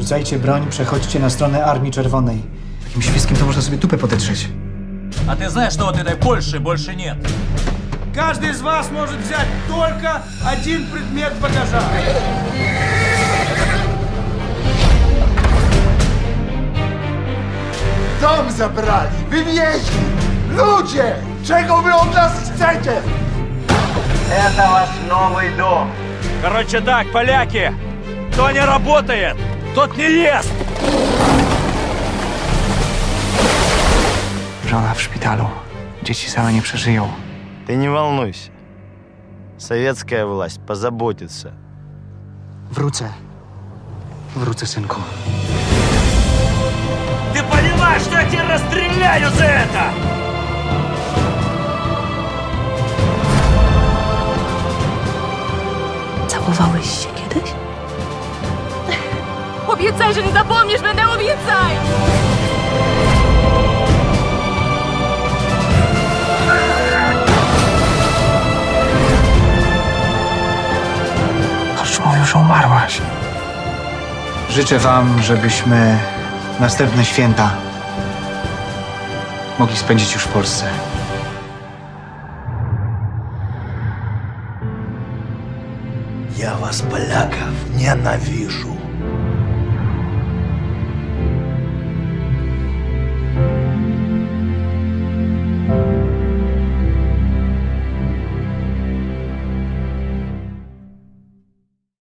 Rzucajcie broń, przechodźcie na stronę Armii Czerwonej. Takim świskiem to można sobie tupę podetrzeć. А ты знаешь, что от этой Польши больше нет? Каждый из вас может взять только один предмет багажа. Dom zabrali, wywieźli! Ludzie! Czego wy od nas chcecie? Это ваш новый дом. Короче так, поляки, кто не работает, тот не ест. Żona w szpitalu. Dzieci same nie przeżyją. Ты не волнуйся. Советская власть позаботится. Wrócę. Wrócę, synku. Ты понимаешь, что я тебя расстреляю за это? Całowałeś się kiedyś? Obiecaj, że nie zapomnisz, będę obiecaj! Choć mówił, że umarłaś. Życzę wam, żebyśmy następne święta mogli spędzić już w Polsce. Я вас, поляков, ненавижу.